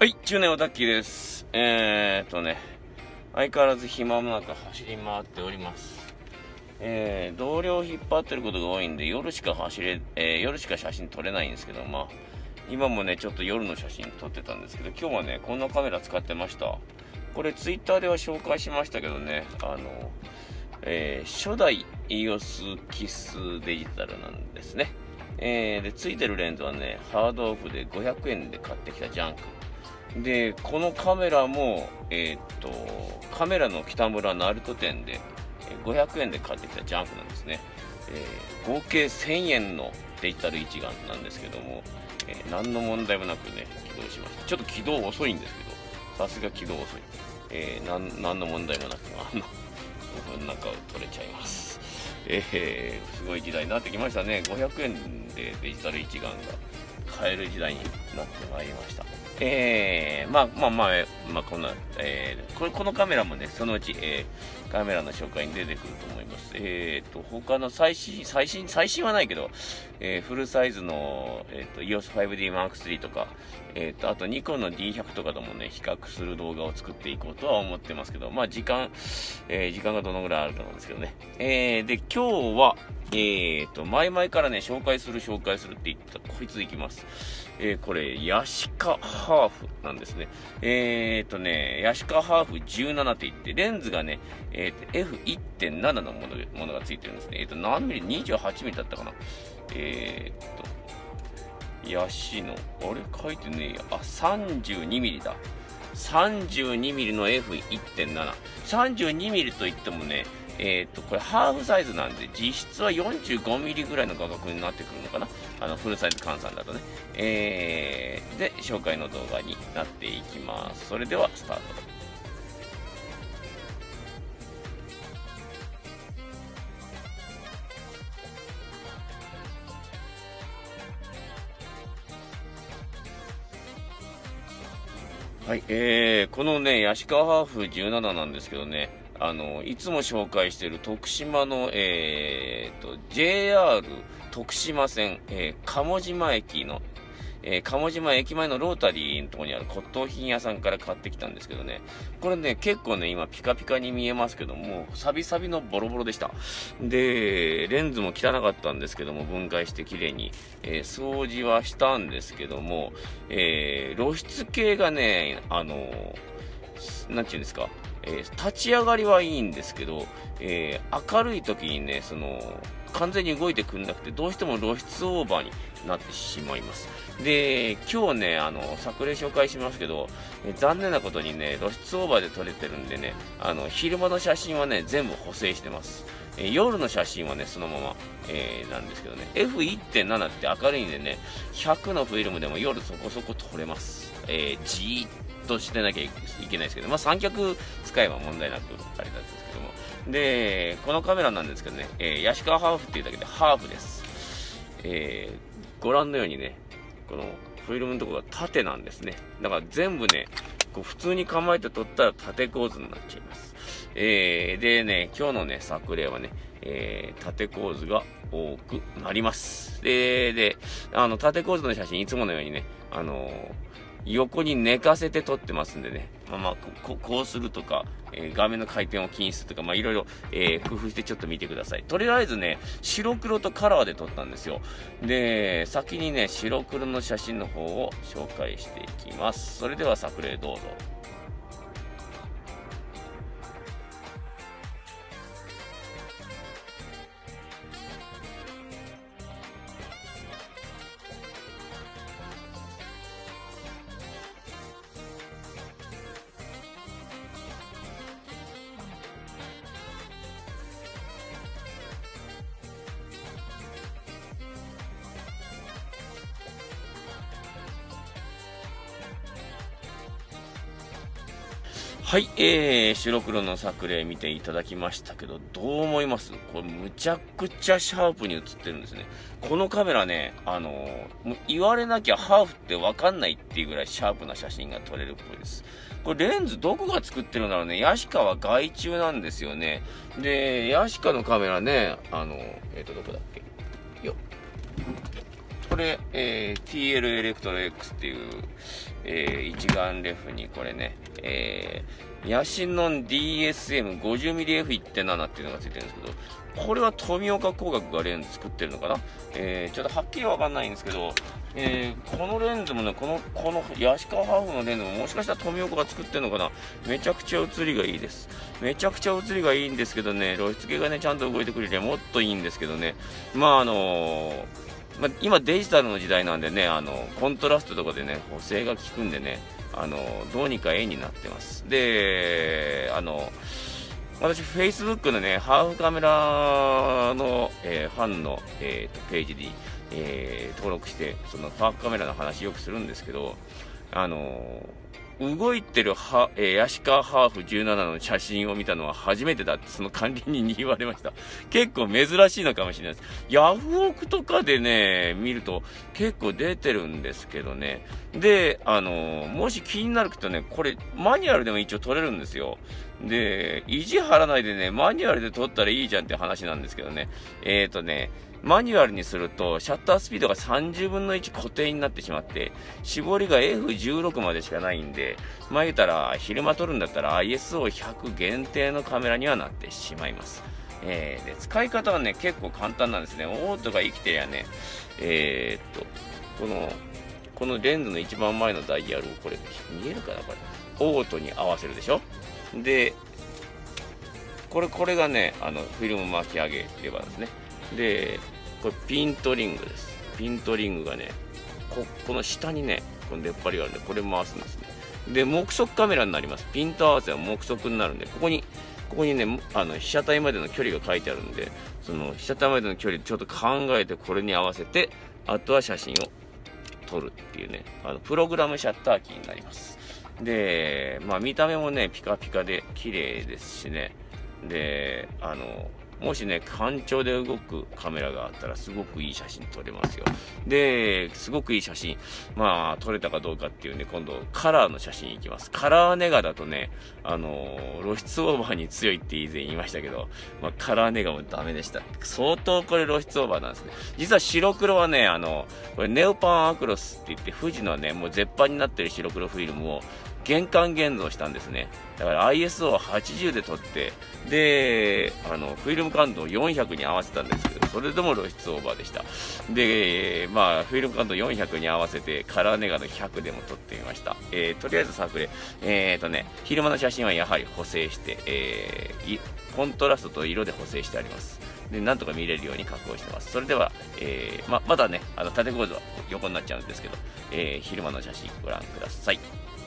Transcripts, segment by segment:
はい、中年オタッキーです。相変わらず暇もなく走り回っております。同僚を引っ張ってることが多いんで、夜しか写真撮れないんですけど、今もね、ちょっと夜の写真撮ってたんですけど、今日はね、こんなカメラ使ってました。これ、ツイッターでは紹介しましたけどね、初代 EOS キスデジタルなんですね。で、ついてるレンズはね、ハードオフで500円で買ってきたジャンク。で、このカメラも、カメラの北村ナルト店で500円で買ってきたジャンクなんですね。合計1000円のデジタル一眼なんですけども、何の問題もなくね、起動しました。ちょっと起動遅いんですけど、さすが起動遅い。何の問題もなく、なんか撮れちゃいます。すごい時代になってきましたね。500円でデジタル一眼が買える時代になってまいりました。こんな、このカメラもね、そのうち、カメラの紹介に出てくると思います。他の最新はないけど、フルサイズの、EOS5D Mark III とか、あとニコンの D100 とかともね、比較する動画を作っていこうとは思ってますけど、時間がどのぐらいあるかなんですけどね。で、今日は、前々からね、紹介するって言ったこいついきます。これ、ヤシカハーフなんですね。ヤシカハーフ17って言って、レンズがね、F1.7 のものがついてるんですね。何ミリ ?28 ミリだったかな。ヤシの、あれ書いてねえや。32ミリだ。32ミリの F1.7。32ミリといってもね、これハーフサイズなんで、実質は45ミリぐらいの画角になってくるのかな。フルサイズ換算だとね。で、紹介の動画になっていきます。それでは、スタート。はい、このね、ヤシカハーフ17なんですけどね、いつも紹介している徳島の、JR 徳島線、鴨島駅の、鴨島駅前のロータリーのところにある骨董品屋さんから買ってきたんですけどね、これね、結構ね、今ピカピカに見えますけども、サビサビのボロボロでした。で、レンズも汚かったんですけども、分解して綺麗に、掃除はしたんですけども、露出系がね、なんていうんですか、立ち上がりはいいんですけど、明るい時にね、完全に動いてくんなくて、どうしても露出オーバーになってしまいます。で、今日ね、作例紹介しますけど、残念なことにね、露出オーバーで撮れてるんでね、昼間の写真はね、全部補正してます。夜の写真はね、そのまま、なんですけどね、F1.7 って明るいんでね、100のフィルムでも夜そこそこ撮れます。じーっとしてなきゃいけないですけど、三脚使えば問題なくあれなんですけども。で、このカメラなんですけどね、ヤシカハーフっていうだけでハーフです。ご覧のようにね、このフィルムのところが縦なんですね。だから全部ね、こう普通に構えて撮ったら縦構図になっちゃいます。でね、今日のね、作例はね、縦構図が多くなります。で、縦構図の写真いつものようにね、横に寝かせて撮ってますんでね。こうするとか、画面の回転を気にするとか、いろいろ、工夫してちょっと見てください。とりあえずね、白黒とカラーで撮ったんですよ。で、先にね、白黒の写真の方を紹介していきます。それでは作例どうぞ。はい、白黒の作例見ていただきましたけど、どう思います？これむちゃくちゃシャープに写ってるんですね。このカメラね、もう言われなきゃハーフってわかんないっていうぐらいシャープな写真が撮れるっぽいです。これレンズどこが作ってるんだろうね。ヤシカは外注なんですよね。で、ヤシカのカメラね、どこだっけよっ。 これ、TL エレクトロ X っていう、一眼レフにこれね、ヤシノン DSM50mmF1.7 っていうのがついてるんですけど、これは富岡工学がレンズ作ってるのかな、ちょっとはっきりわかんないんですけど、このレンズもね、このヤシカハーフのレンズももしかしたら富岡が作ってるのかな。めちゃくちゃ写りがいいです。めちゃくちゃ写りがいいんですけどね、露出系がね、ちゃんと動いてくれればもっといいんですけどね。今デジタルの時代なんでね、コントラストとかでね、補正が効くんでね、どうにか絵になってます。で、私、Facebook のね、ハーフカメラの、ファンの、ページに、登録して、そのハーフカメラの話よくするんですけど、動いてるヤシカハーフ17の写真を見たのは初めてだってその管理人に言われました。結構珍しいのかもしれないです。ヤフオクとかでね、見ると結構出てるんですけどね。で、もし気になるとね、これマニュアルでも一応撮れるんですよ。で、意地張らないでね、マニュアルで撮ったらいいじゃんって話なんですけどね。マニュアルにすると、シャッタースピードが30分の1固定になってしまって、絞りが F16 までしかないんで、言ったら、昼間撮るんだったら ISO100 限定のカメラにはなってしまいます。で、使い方はね、結構簡単なんですね。オートが生きてりゃね、このレンズの一番前のダイヤルをこれ、見えるかなこれ。オートに合わせるでしょ。で、これがね、フィルム巻き上げレバーですね。で、これピントリングです。ピントリングがね、この下にね、この出っ張りがあるんで、これ回すんですね。で、目測カメラになります。ピント合わせは目測になるんで、ここにね、被写体までの距離が書いてあるんで、その被写体までの距離ちょっと考えて、これに合わせて、あとは写真を撮るっていうね、プログラムシャッターキーになります。で、見た目もね、ピカピカで綺麗ですしね。で、もしね、干潮で動くカメラがあったらすごくいい写真撮れますよ。で、すごくいい写真、撮れたかどうかっていうね、今度カラーの写真いきます。カラーネガだとね、露出オーバーに強いって以前言いましたけど、カラーネガもダメでした。相当これ露出オーバーなんですね。実は白黒はね、これネオパンアクロスって言って、富士のね、もう絶版になってる白黒フィルムを原還現像したんですね。だから ISO80 で撮って、で、フィルム感度を400に合わせたんですけど、それでも露出オーバーでした。で、フィルム感度400に合わせて、カラーネガの100でも撮ってみました。とりあえずさ、これ、昼間の写真はやはり補正して、コントラストと色で補正してあります。で、なんとか見れるように加工してます。それでは、まだね、縦構造は横になっちゃうんですけど、昼間の写真ご覧ください。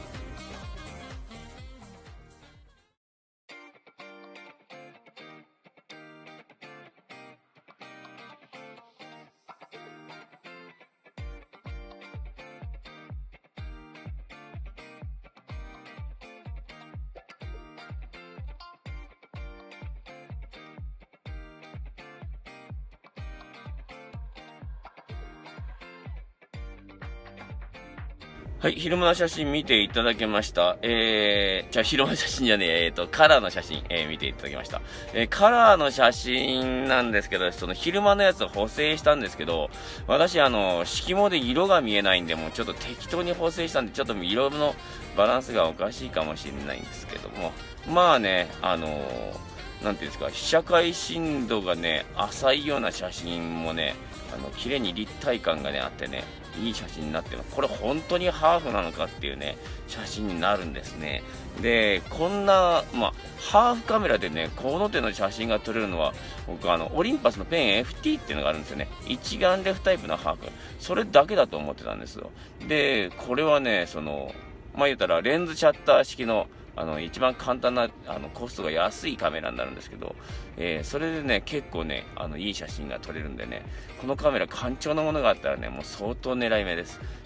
はい、昼間の写真見ていただけました。昼間の写真じゃねえ、カラーの写真、見ていただきました。カラーの写真なんですけど、その昼間のやつを補正したんですけど、私、色毛で色が見えないんで、もうちょっと適当に補正したんで、ちょっと色のバランスがおかしいかもしれないんですけども、なんていうんですか、被写界深度がね、浅いような写真もね、綺麗に立体感がね、あってね、いい写真になってます。これ本当にハーフなのかっていうね、写真になるんですね。で、こんな、ハーフカメラでね、この手の写真が撮れるのは、僕オリンパスのペン FT っていうのがあるんですよね。一眼レフタイプのハーフ。それだけだと思ってたんですよ。で、これはね、言ったらレンズシャッター式の一番簡単な、コストが安いカメラになるんですけど、それでね、結構ね、いい写真が撮れるんでね、このカメラ、干潮のものがあったらね、もう相当狙い目です。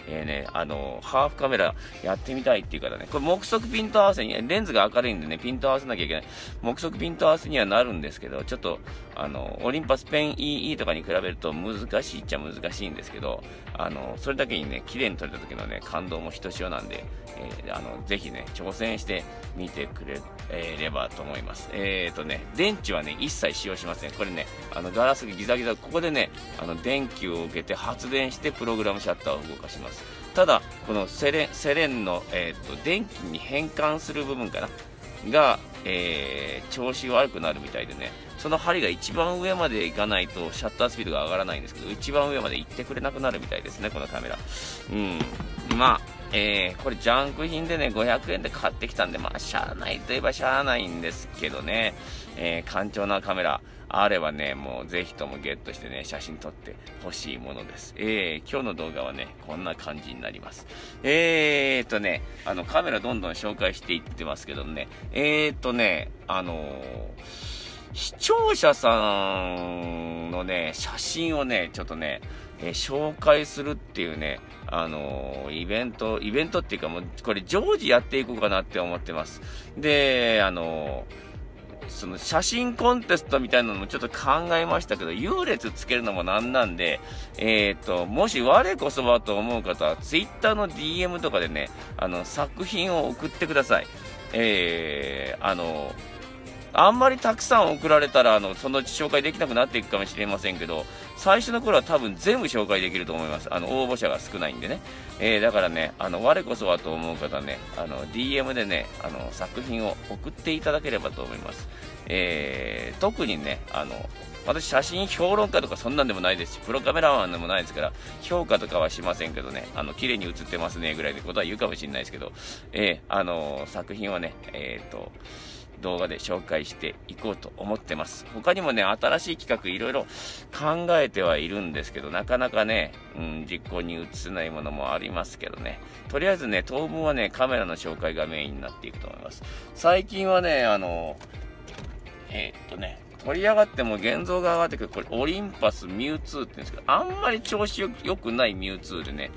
ハーフカメラやってみたいっていう方ね、これ目測ピント合わせに、レンズが明るいんでね、ピント合わせなきゃいけない。目測ピント合わせにはなるんですけど、ちょっと、オリンパスペン EE とかに比べると難しいっちゃ難しいんですけど、それだけにね、綺麗に撮れた時のね、感動もひとしおなんで、ぜひね、挑戦してみてくれればと思います。電池はね、一切使用しません。これね、ガラスギザギザ、ここでね、電気を受けて発電してプログラムシャッターを動かします。ただ、このセレンの、電気に変換する部分かなが、調子悪くなるみたいでね、その針が一番上まで行かないとシャッタースピードが上がらないんですけど、一番上まで行ってくれなくなるみたいですね、このカメラ。まあ、これジャンク品でね、500円で買ってきたんで、まあ、しゃあないといえばしゃあないんですけどね、単調なカメラあればね、もうぜひともゲットしてね、写真撮ってほしいものです。今日の動画はね、こんな感じになります。カメラどんどん紹介していってますけどね、視聴者さんのね、写真をね、ちょっとね、紹介するっていうね、イベントっていうかもう、これ常時やっていこうかなって思ってます。で、その写真コンテストみたいなのもちょっと考えましたけど、優劣つけるのもなんなんで、もし我こそはと思う方は、Twitter の DM とかでね、作品を送ってください。あんまりたくさん送られたら、そのうち紹介できなくなっていくかもしれませんけど、最初の頃は多分全部紹介できると思います。応募者が少ないんでね。だからね、我こそはと思う方はね、DM でね、作品を送っていただければと思います。特にね、私写真評論家とかそんなんでもないですし、プロカメラマンでもないですから、評価とかはしませんけどね、綺麗に写ってますねぐらいのことは言うかもしれないですけど、作品はね、動画で紹介していこうと思ってます。他にもね、新しい企画いろいろ考えてはいるんですけど、なかなかね、実行に移せないものもありますけどね。とりあえずね、当分はね、カメラの紹介がメインになっていくと思います。最近はね、取り上がっても現像が上がってくる、これオリンパスミュウツーって言うんですけど、あんまり調子良くないミュウツーでね、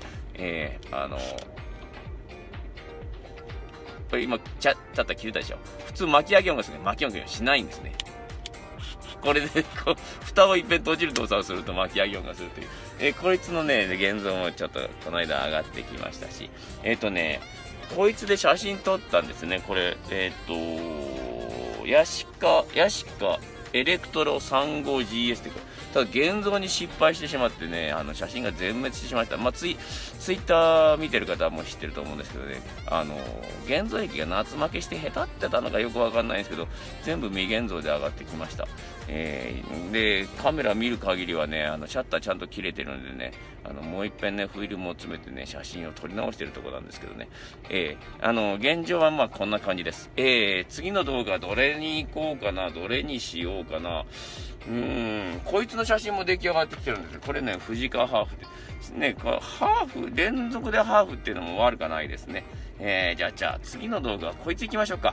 これ今、チャッタ切れたでしょ。普通巻き上げ音がするね。巻き上げ音しないんですね。これで、蓋をいっぺん閉じる動作をすると巻き上げ音がするという。こいつのね、現像もちょっとこの間上がってきましたし。こいつで写真撮ったんですね。これ、ヤシカ、エレクトロ 35GS ってただ現像に失敗してしまってね、写真が全滅してしまった。まあ、ツイッター見てる方はもう知ってると思うんですけどね、現像液が夏負けして下手ってたのかよくわかんないんですけど、全部未現像で上がってきました。で、カメラ見る限りはね、シャッターちゃんと切れてるんでね、もう一遍ね、フィルムを詰めてね、写真を撮り直してるところなんですけどね。現状はまあこんな感じです。次の動画どれに行こうかな、どれにしようかな。こいつの写真も出来上がってきてるんですよ。これね、藤川ハーフで。ね、ハーフ、連続でハーフっていうのも悪かないですね。じゃあ次の動画はこいつ行きましょうか。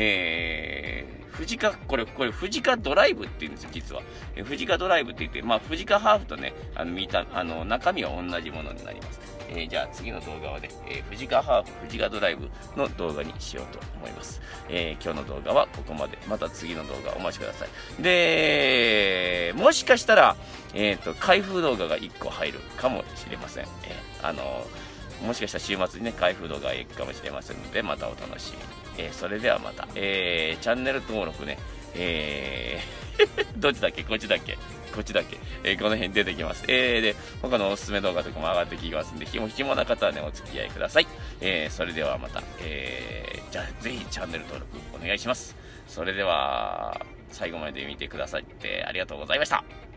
これ藤川ドライブって言うんですよ、実は。藤川ドライブって言って、まあ、藤川ハーフとね、中身は同じものになります。じゃあ次の動画はね、藤川ハーフ、藤川ドライブの動画にしようと思います。今日の動画はここまで。また次の動画お待ちください。で、もしかしたら、開封動画が1個入るかもしれません。もしかしたら週末にね、開封動画がいくかもしれませんので、またお楽しみに。それではまた、チャンネル登録ね、どっちだっけこっちだっけこっちだっけこの辺出てきます。で、他のおすすめ動画とかも上がってきますんで、暇な方はね、お付き合いください。それではまた、じゃあぜひチャンネル登録お願いします。それでは、最後まで見てくださってありがとうございました。